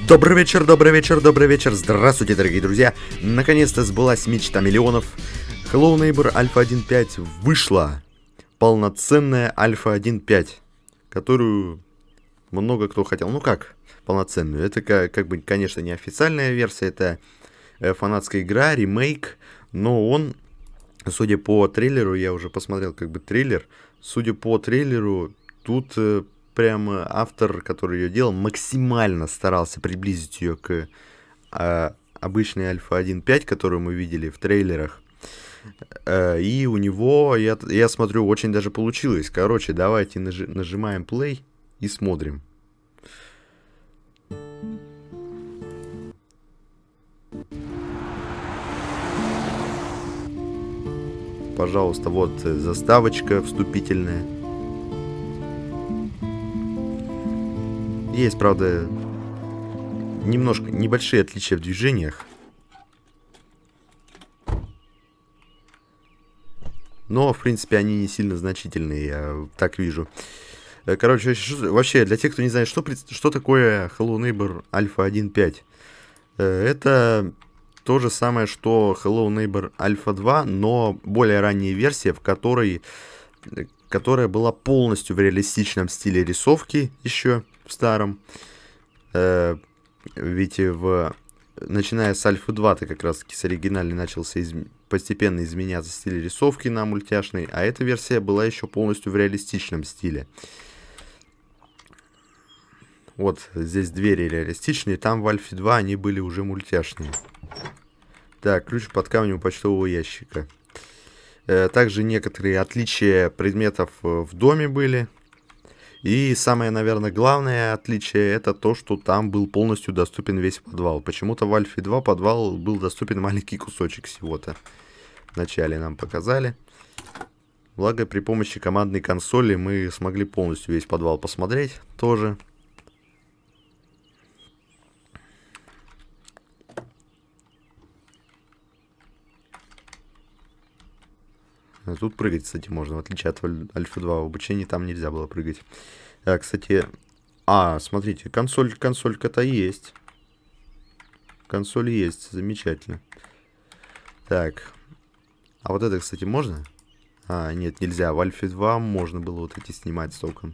Добрый вечер, добрый вечер, добрый вечер. Здравствуйте, дорогие друзья. Наконец-то сбылась мечта миллионов. Hello Neighbor Alpha 1.5 вышла. Полноценная Alpha 1.5, которую много кто хотел. Ну как полноценную? Это как бы, конечно, не официальная версия, это фанатская игра, ремейк. Но он, судя по трейлеру, я уже посмотрел как бы трейлер. Судя по трейлеру, тут прямо автор, который ее делал, максимально старался приблизить ее к обычной Alpha 1.5, которую мы видели в трейлерах. И у него, я смотрю, очень даже получилось. Короче, давайте нажимаем play и смотрим. Пожалуйста, вот заставочка вступительная. Есть, правда, немножко небольшие отличия в движениях. Но, в принципе, они не сильно значительные, я так вижу. Короче, вообще, для тех, кто не знает, что такое Hello Neighbor Alpha 1.5. Это то же самое, что Hello Neighbor Alpha 2, но более ранняя версия, которая была полностью в реалистичном стиле рисовки еще в старом. Ведь начиная с Альфа 2 ты как раз таки с оригинальной начался постепенно изменяться стиль рисовки на мультяшный, а эта версия была еще полностью в реалистичном стиле. Вот здесь двери реалистичные, там в Альфе 2 они были уже мультяшные. Так, ключ под камнем почтового ящика. Также некоторые отличия предметов в доме были. И самое, наверное, главное отличие, это то, что там был полностью доступен весь подвал. Почему-то в Альфе 2 подвал был доступен маленький кусочек всего-то. Вначале нам показали. Благо, при помощи командной консоли мы смогли полностью весь подвал посмотреть тоже. Тут прыгать, кстати, можно, в отличие от Альфа 2. В обучении там нельзя было прыгать. Кстати, смотрите, консолька-то есть. Консоль есть, замечательно. Так, а вот это, кстати, можно? Нет, нельзя. В Альфе 2 можно было вот эти снимать с окон.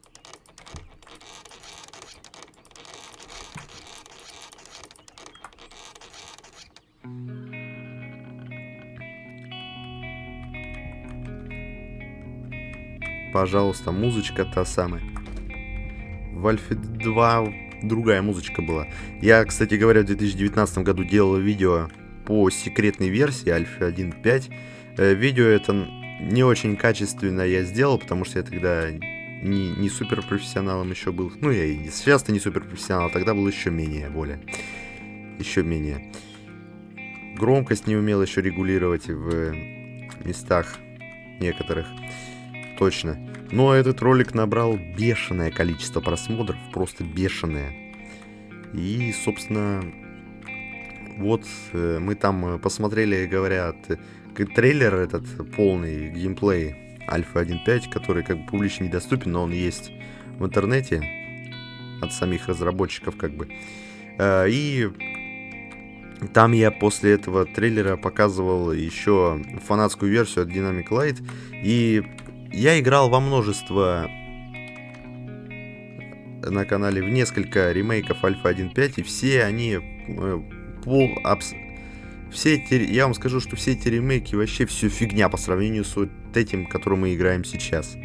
Пожалуйста, музычка та самая. В Альфе 2 другая музычка была. Я, кстати говоря, в 2019 году делал видео по секретной версии Альфа 1.5. Видео это не очень качественно я сделал, потому что я тогда не суперпрофессионалом еще был. Ну, я и сейчас-то не суперпрофессионал, а тогда был еще менее. Еще менее. Громкость не умел еще регулировать в местах некоторых. Точно. Но этот ролик набрал бешеное количество просмотров, просто бешеное. И, собственно, вот мы там посмотрели, говорят, трейлер этот полный геймплей Alpha 1.5, который как бы публично недоступен, но он есть в интернете от самих разработчиков как бы. И там я после этого трейлера показывал еще фанатскую версию от Dynamic Light, и я играл во множество на канале в несколько ремейков Alpha 1.5, и все они я вам скажу, что все эти ремейки вообще все фигня по сравнению с вот этим, которым мы играем сейчас.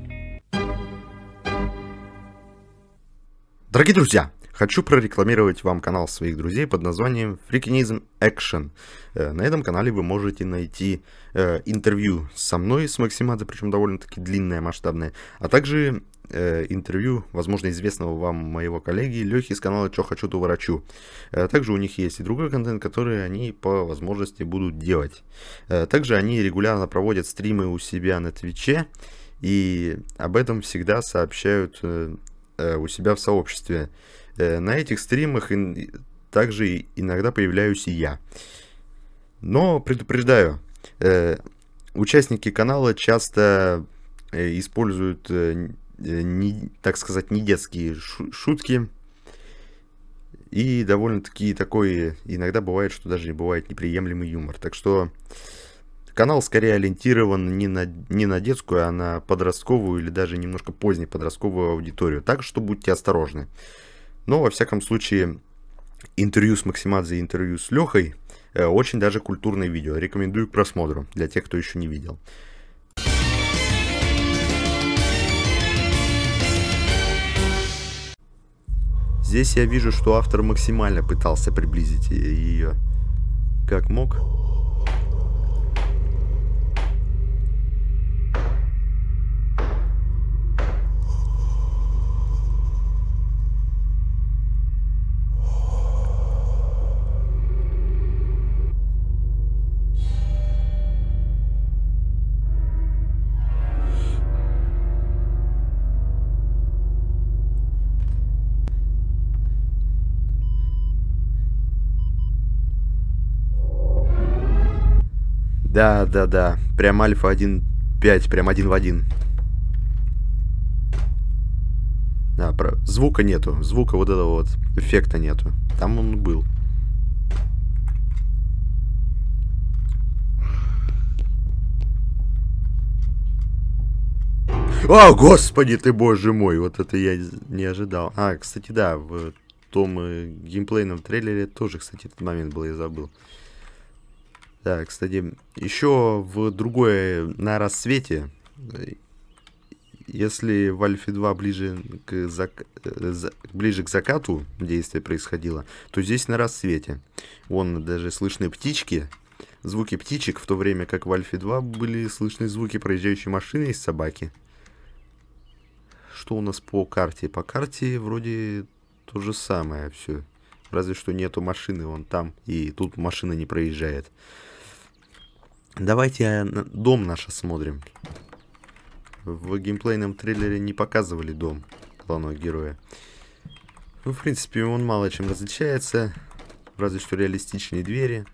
Дорогие друзья, хочу прорекламировать вам канал своих друзей под названием Freakinism Action. На этом канале вы можете найти интервью со мной, с Максимадо, причем довольно-таки длинное, масштабное, а также интервью, возможно, известного вам моего коллеги Лехи с канала «Чё хочу, то ворочу». Также у них есть и другой контент, который они по возможности будут делать. Также они регулярно проводят стримы у себя на Твиче, и об этом всегда сообщают у себя в сообществе. На этих стримах также иногда появляюсь и я. Но предупреждаю, участники канала часто используют, так сказать, не детские шутки И довольно-таки такой, иногда бывает, что даже бывает неприемлемый юмор. Так что канал скорее ориентирован не на детскую, а на подростковую или даже немножко поздней подростковую аудиторию. Так что будьте осторожны. Но, во всяком случае, интервью с Максимадзе и интервью с Лехой очень даже культурное видео. Рекомендую к просмотру для тех, кто еще не видел. Здесь я вижу, что автор максимально пытался приблизить ее как мог. Да. Прям Альфа 1.5, прям один в один. Да, звука нету. Звука вот этого вот эффекта нету. Там он был. О, господи ты, боже мой. Вот это я не ожидал. А, кстати, да, в том геймплейном трейлере тоже, кстати, этот момент был, я забыл. Да, кстати, еще в другое, на рассвете, если в Альфе 2 ближе к закату действие происходило, то здесь на рассвете. Вон даже слышны птички, звуки птичек, в то время как в Альфе 2 были слышны звуки проезжающей машины и собаки. Что у нас по карте? По карте вроде то же самое все. Разве что нету машины вон там, и тут машина не проезжает. Давайте дом наш осмотрим. В геймплейном трейлере не показывали дом главного героя. Ну, в принципе, он мало чем различается. Разве что реалистичные двери.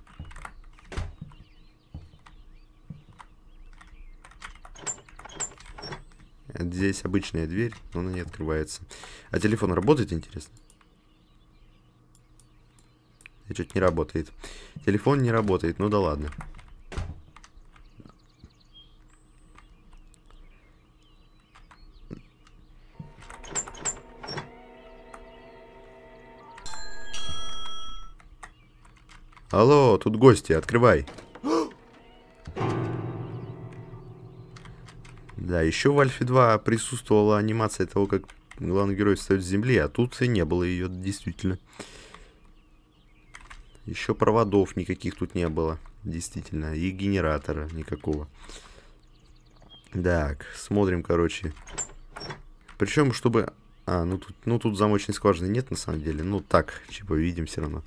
Здесь обычная дверь, но она не открывается. А телефон работает, интересно? Что-то не работает. Телефон не работает, ну да ладно. Алло, тут гости, открывай. Да, еще в Альфе 2 присутствовала анимация того, как главный герой встает с земли, а тут и не было ее, действительно. Еще проводов никаких тут не было, действительно, и генератора никакого. Так, смотрим, короче. Причем, чтобы... А, ну тут замочной скважины нет, на самом деле. Ну так, типа, видим все равно.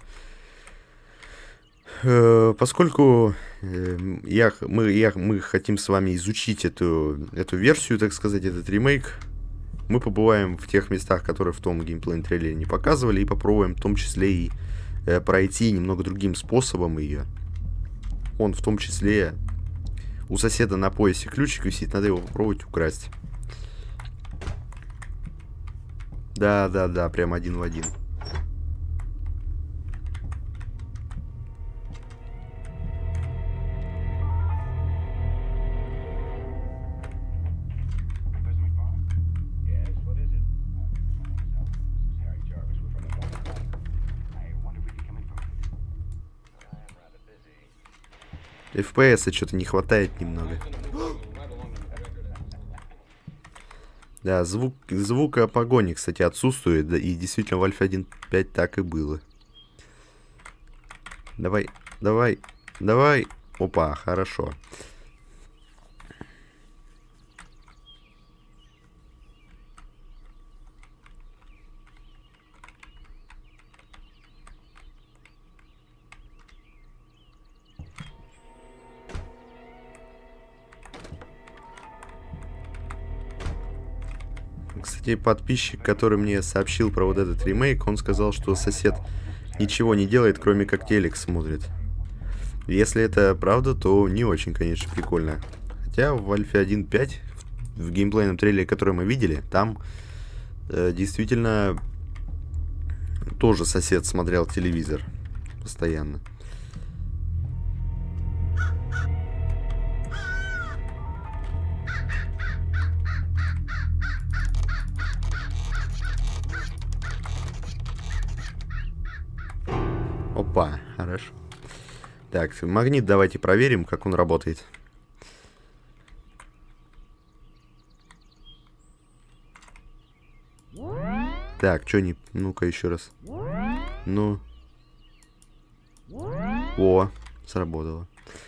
Поскольку мы хотим с вами изучить эту версию, так сказать, этот ремейк, мы побываем в тех местах, которые в том геймплейном трейлере не показывали, и попробуем в том числе и пройти немного другим способом ее. Он в том числе у соседа на поясе ключик висит, надо его попробовать украсть. Да, прям один в один. FPS что-то не хватает немного. Да, звука погони, кстати, отсутствует. Да, и действительно в Альфа 1.5 так и было. Давай. Опа, хорошо. Кстати, подписчик, который мне сообщил про вот этот ремейк, он сказал, что сосед ничего не делает, кроме как телек смотрит. Если это правда, то не очень, конечно, прикольно. Хотя в Альфе 1.5, в геймплейном трейлере, который мы видели, там действительно тоже сосед смотрел телевизор постоянно. Опа, хорошо. Так, магнит давайте проверим, как он работает. Так, что не... Ну-ка еще раз. Ну. О, сработало.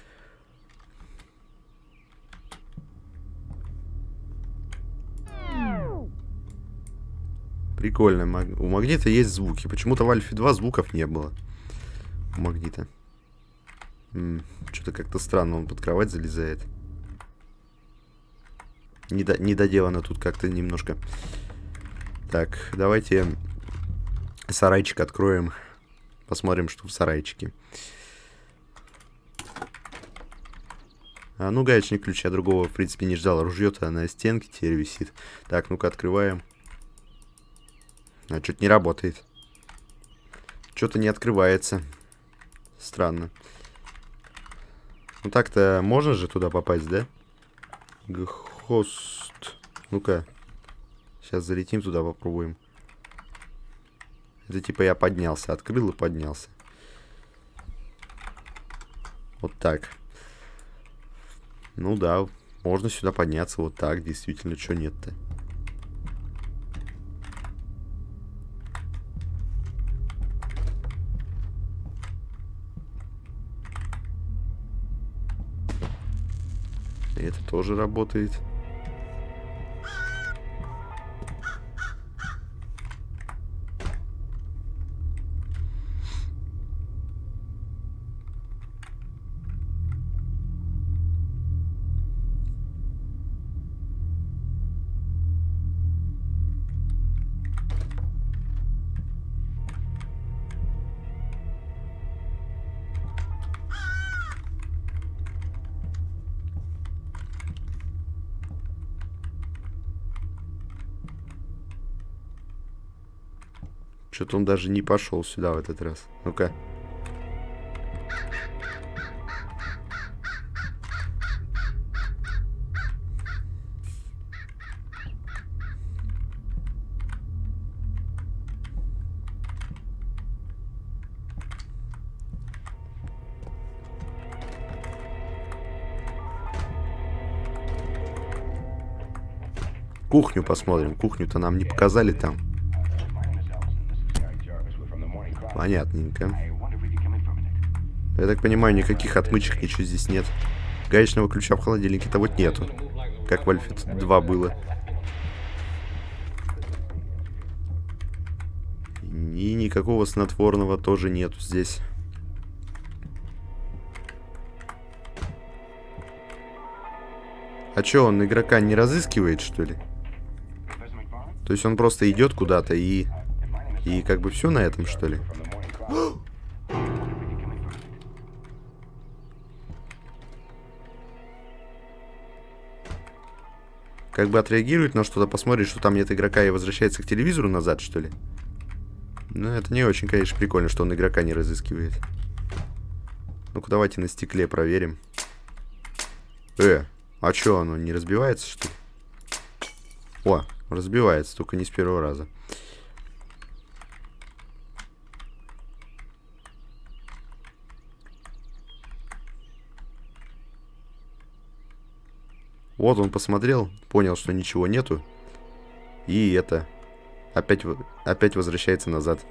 Прикольно. У магнита есть звуки. Почему-то в Альфе 2 звуков не было. У магнита. Что-то как-то странно, он под кровать залезает. Недоделано тут как-то немножко. Так, давайте сарайчик откроем. Посмотрим, что в сарайчике. А ну, гаечный ключ, я другого, в принципе, не ждал. Ружье-то на стенке теперь висит. Так, ну-ка, открываем. А что-то не работает. Что-то не открывается. Странно. Ну так-то можно же туда попасть, да? Хост. Ну-ка. Сейчас залетим туда, попробуем. Это типа я поднялся. Открыл и поднялся. Вот так. Ну да, можно сюда подняться вот так. Действительно, что нет-то? Это тоже работает. Что-то он даже не пошел сюда в этот раз. Ну-ка. Кухню посмотрим. Кухню-то нам не показали там. Понятненько. Я так понимаю, никаких отмычек, ничего здесь нет. Гаечного ключа в холодильнике-то вот нету. Как в Альфе 2 было. И никакого снотворного тоже нету здесь. А чё, он игрока не разыскивает, что ли? То есть он просто идет куда-то и как бы все на этом, что ли? Как бы отреагирует на что-то, посмотрит, что там нет игрока и возвращается к телевизору назад, что ли? Ну, это не очень, конечно, прикольно, что он игрока не разыскивает. Ну-ка, давайте на стекле проверим. А чё, оно не разбивается, что ли? О, разбивается, только не с первого раза. Вот он посмотрел, понял, что ничего нету. И это опять возвращается назад.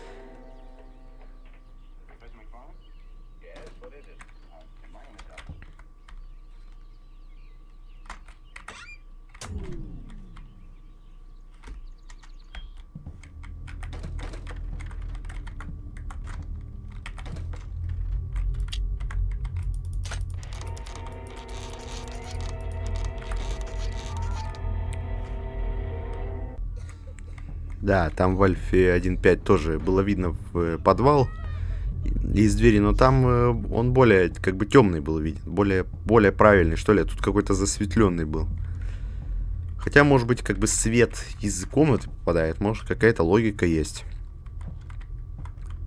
Да, там в Альфе 1.5 тоже было видно в подвал из двери, но там он более, как бы, темный был виден, более правильный, что ли, а тут какой-то засветленный был. Хотя, может быть, как бы свет из комнаты попадает, может, какая-то логика есть.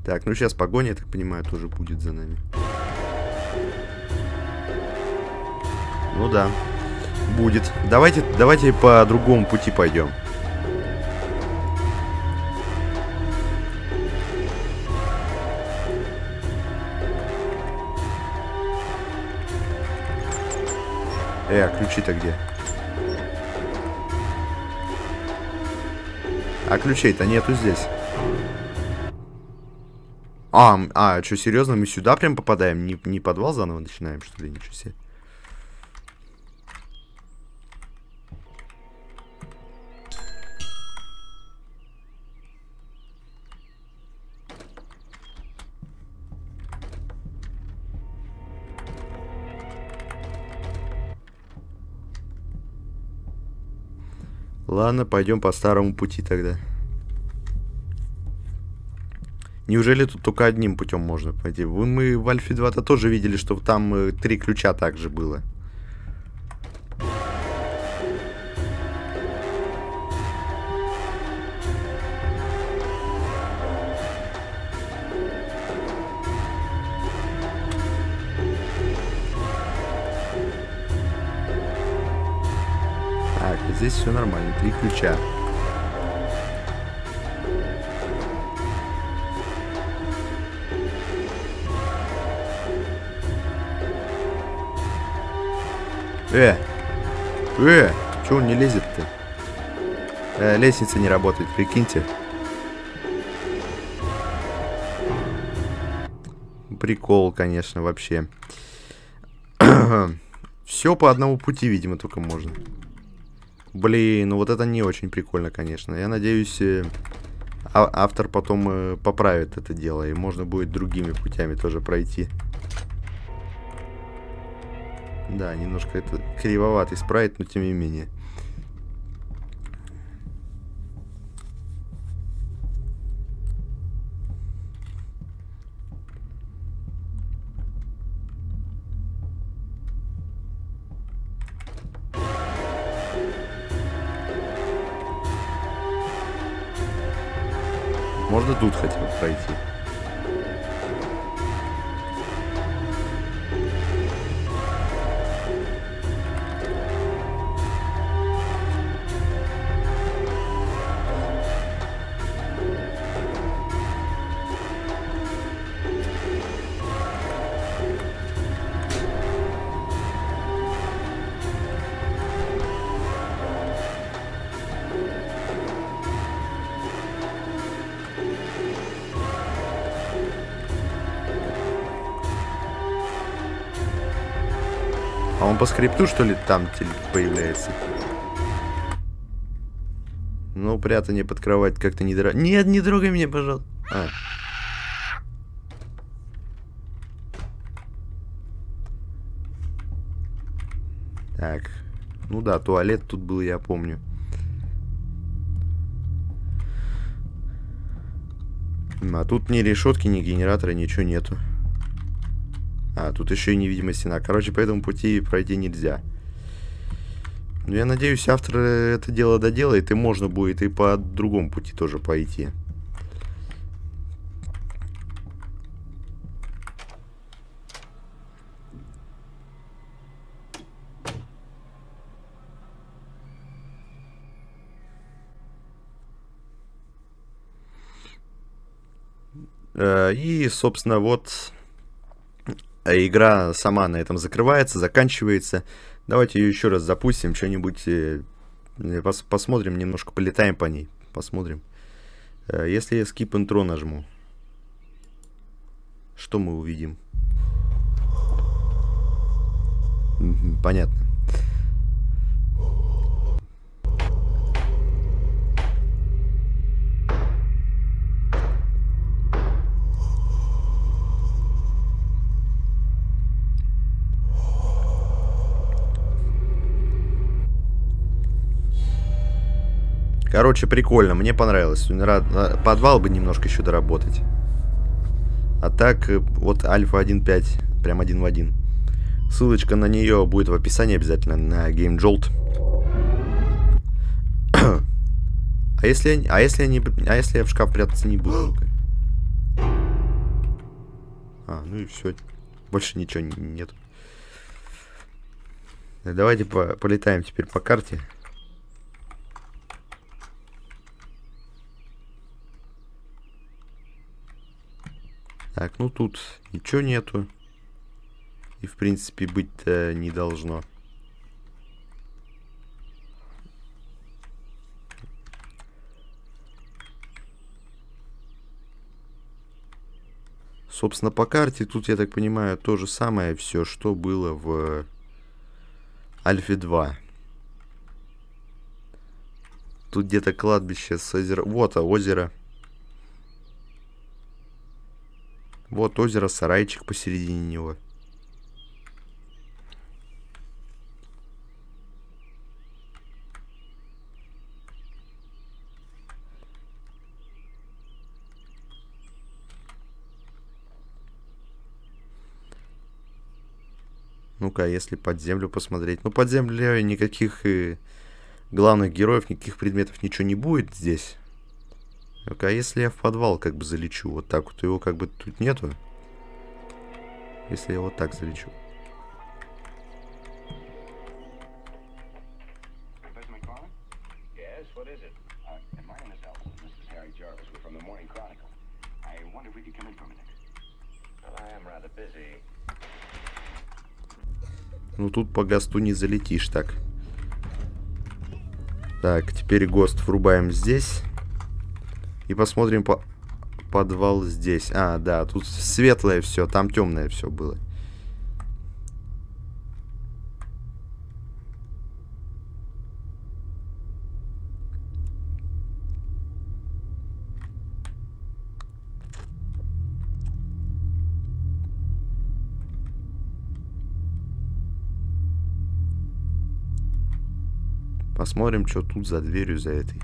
Так, ну сейчас погоня, я так понимаю, тоже будет за нами. Ну да, будет. Давайте по другому пути пойдем. А ключи-то где? А ключей-то нету здесь. Что, серьезно, мы сюда прям попадаем? Не подвал заново начинаем, что ли? Ничего себе. Ладно, пойдем по старому пути тогда. Неужели тут только одним путем можно пойти? Мы в Альфе 2-то тоже видели, что там 3 ключа также было. Так, здесь все нормально, 3 ключа. Чё он не лезет-то? Лестница не работает, прикиньте. Прикол, конечно, вообще. Все по одному пути, видимо, только можно. Блин, ну вот это не очень прикольно, конечно. Я надеюсь, автор потом поправит это дело, и можно будет другими путями тоже пройти. Да, немножко это кривоватый спрайт, но тем не менее. Можно тут хотя бы пройти. А он по скрипту, что ли, там появляется? Ну, прятание под кровать как-то не дорого. Нет, не трогай меня, пожалуйста. Так. Ну да, туалет тут был, я помню. А тут ни решетки, ни генератора, ничего нету. Тут еще и невидимая стена. Короче, по этому пути пройти нельзя. Но я надеюсь, автор это дело доделает, и можно будет и по другому пути тоже пойти. И, собственно, вот игра сама на этом закрывается, заканчивается. Давайте ее еще раз запустим, что-нибудь посмотрим, немножко полетаем по ней, посмотрим. Если я Skip Intro нажму, что мы увидим? Понятно. Короче, прикольно, мне понравилось. Подвал бы немножко еще доработать. А так, вот Альфа 1.5, прям один в один. Ссылочка на нее будет в описании обязательно, на GameJolt. А если я в шкаф прятаться не буду? Ну и все. Больше ничего нет. Давайте полетаем теперь по карте. Так, ну тут ничего нету. И в принципе быть-то не должно. Собственно, по карте тут, я так понимаю, то же самое все, что было в Альфе 2. Тут где-то кладбище с озером. Вот, озеро. Вот озеро, сарайчик посередине него. Ну-ка, если под землю посмотреть. Ну, под землей никаких главных героев, никаких предметов, ничего не будет здесь. Ну-ка, если я в подвал как бы залечу, вот так вот, его как бы тут нету. Если я вот так залечу. Ну тут по ГОСТу не залетишь так. Так, теперь ГОСТ врубаем здесь. И посмотрим подвал здесь. Да, тут светлое все, там темное все было. Посмотрим, что тут за дверью, за этой.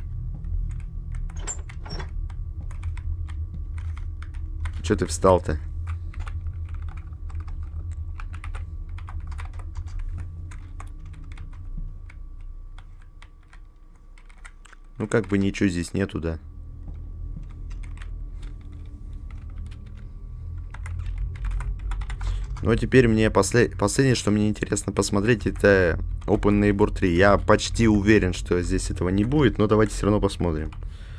Че ты встал-то? Ну, как бы ничего здесь нету, да. Ну, а теперь мне последнее, что мне интересно посмотреть, это Open Neighbor 3. Я почти уверен, что здесь этого не будет, но давайте все равно посмотрим.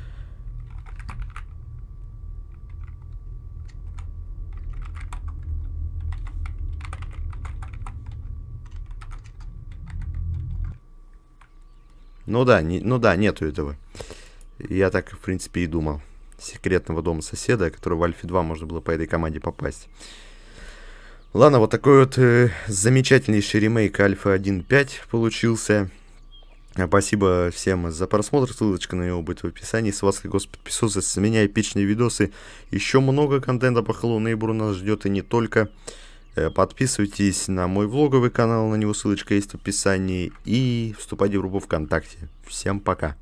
Ну да, нету этого. Я так, в принципе, и думал. Секретного дома соседа, который в Альфе 2 можно было по этой команде попасть. Ладно, вот такой вот замечательнейший ремейк Альфа 1.5 получился. Спасибо всем за просмотр, ссылочка на него будет в описании. С вас, Господь, подписывайтесь, с меня эпичные видосы. Еще много контента по Hello Neighbor нас ждет, и не только. Подписывайтесь на мой влоговый канал, на него ссылочка есть в описании. И вступайте в группу ВКонтакте. Всем пока.